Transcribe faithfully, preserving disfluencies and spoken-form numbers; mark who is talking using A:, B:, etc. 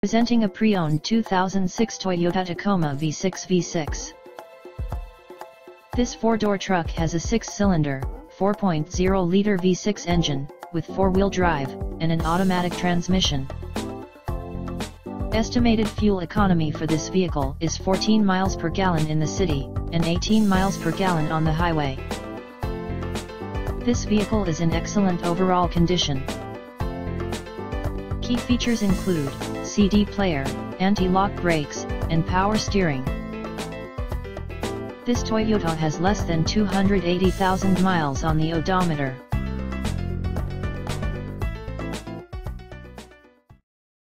A: Presenting a pre-owned two thousand six Toyota Tacoma V six V six. This four-door truck has a six-cylinder, four point oh liter V six engine, with four-wheel drive, and an automatic transmission. Estimated fuel economy for this vehicle is fourteen miles per gallon in the city, and eighteen miles per gallon on the highway. This vehicle is in excellent overall condition. Key features include C D player, anti-lock brakes, and power steering. This Toyota has less than two hundred eighty thousand miles on the odometer.